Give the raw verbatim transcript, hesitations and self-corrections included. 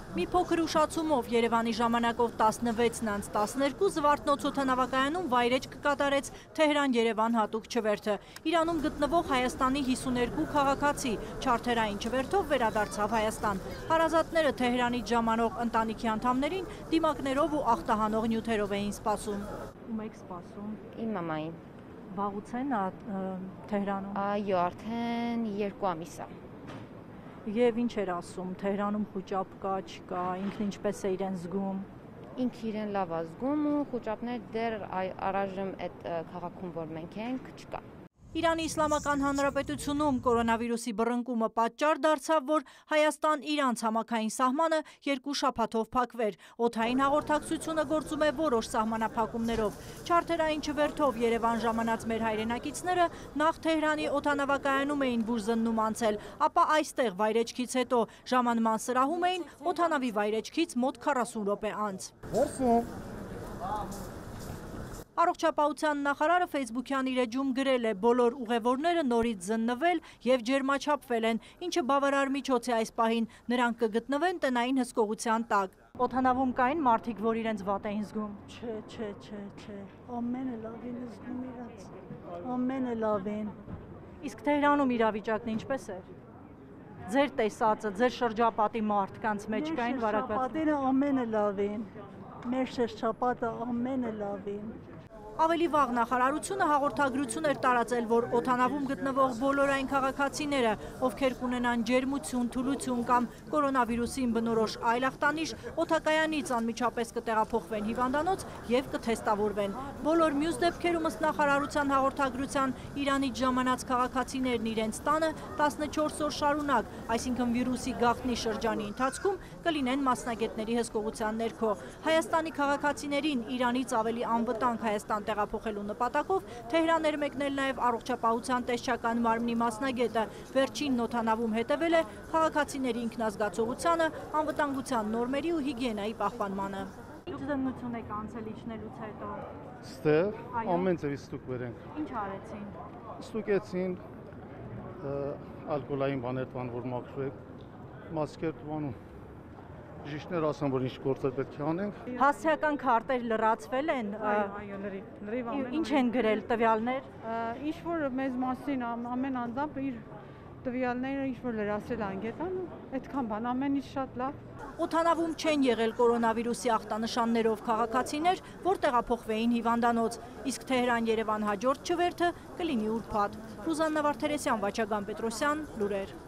Մի փոքր ուշացումով Երևանի ժամանակով տասնվեցն անց տասներկու Զվարթնոց օդանավակայանում վայրէջք կատարեց Թեհրան-Երևան հատուկ չվերթը։ Իրանում գտնվող Հայաստանի հիսուներկու քաղաքացի չարթերային չվերթով վերադարձավ Հայաստան։ Հարազատները Թեհրանից ժամանող ընտանիքի անդամներին դիմակներով ու ախտահանող նյութերով էին սպասում։ Ում եք սպասում։ Իմ մամային։ Վաղուց են Թեհրանում։ Այո, արդեն երկու ամիս է։ Եվ ինչ էր ասում, Թեհրանում խուճապ կա, չկա, ինքն ինչպես է իրեն զգում։ Ինքը իրեն լավ է զգում ու խուճապներ դեռ առայժմ այդ քաղաքում, որ մենք ենք, չկա։ Իրանի Իսլամական Հանրապետությունում կորոնավիրուսի բռնկումը պատճառ դարձավ, որ Հայաստան-Իրան ցամաքային սահմանը երկու շաբաթով փակվեր։ Օդային հաղորդակցությունը գործում է որոշ սահմանափակումներով։ Չարթերային չվերթով Երևան ժամանած մեր հայրենակիցները նախ Թեհրանի օդանավակայանում էին բուժզննում անցել, ապա այստեղ վայրեջքից հետո ժամանման սրահում էին օդանավի վայրեջքից մոտ քառասուն րոպե անց։ Առողջապահության նախարարը ֆեյսբուքյան իր էջում գրել է. բոլոր ուղևորները նորից զննվել և ջերմաչափվել են, ինչը բավարար միջոց է այս պահին, նրանք կգտնվեն տնային հսկողության տակ։ Օդանավում կային մարդիկ, որ իրենց վատ էին զգում։ Չէ, չէ, չէ, չէ, ամենը լավ են զգում իրաց, ամենը լավ են։ Իսկ Թեհրանում իրավիճակն ինչպես էր։ Ձեր տեսածը, ձեր շրջապատի մարդկանց մեջ կային վարակված։ Շրջապատերը ամենը լավ են, մեր շրջապատը ամենը լավ են։ Ավելի վաղ նախարարությունը հաղորդագրություն էր տարածել, որ օդանավում գտնվող բոլոր այն քաղաքացիները, ովքեր կունենան ջերմություն, թուլություն կամ կորոնավիրուսին բնորոշ այլ ախտանիշ, օդակայանից անմիջապես կտեղափոխվեն հիվանդանոց և կթեստավորվեն։ Բոլոր մյուս դեպքերում ըստ նախարարության հաղորդագրության Իրանից ժամանած քաղաքացիներն իրենց տանը տասնչորս օր շարունակ, այսինքն վիրուսի գաղտնի շրջանի ընթացքում կլինեն մասնագետների հսկողության ներքո։ Հայաստանի քաղաքացիներին Իրանից ավելի անվտանգ Հայաստան տեղափոխելու նպատակով Թեհրան էր մեկնել նաև առողջապահության տեսչական մարմնի մասնագետը։ Վերջին օդանավում հետևել է քաղաքացիների ինքնազգացողությանը, անվտանգության նորմերի ու հիգիենայի պահպանմանը։ Դուք զննություն եք անցել իջնելուց հետո։ Ստեղ ամեն ձևի ստուգվել ենք։ Ինչ արեցին։ Ստուգեցին ալկոհոլային բաներ տան, որ մաքրվեք, մասկեր տվանում։ Բժիշկներ ասան, որ ինչ գործեր պետք է անենք։ Հասցեական քարտեր լրացվել են։ Այո, լրիվ, լրիվ ամեն։ Ինչ են գրել տվյալներ։ Ինչ որ մեզ մասին ամեն անձամբ իր տվյալները ինչ որ լրացրել անգետան, այդքան բան, ամեն ինչ շատ լավ։ Օդանավում չեն եղել կորոնավիրուսի ախտանշաններով քաղաքացիներ, որ տեղափոխվեին հիվանդանոց, իսկ Թեհրան-Երևան հաջորդ չվերթը կլինի ուրբաթ։ Ռուզաննա Վարդերեսյան, Վաչագան Պետրոսյան, լուրեր։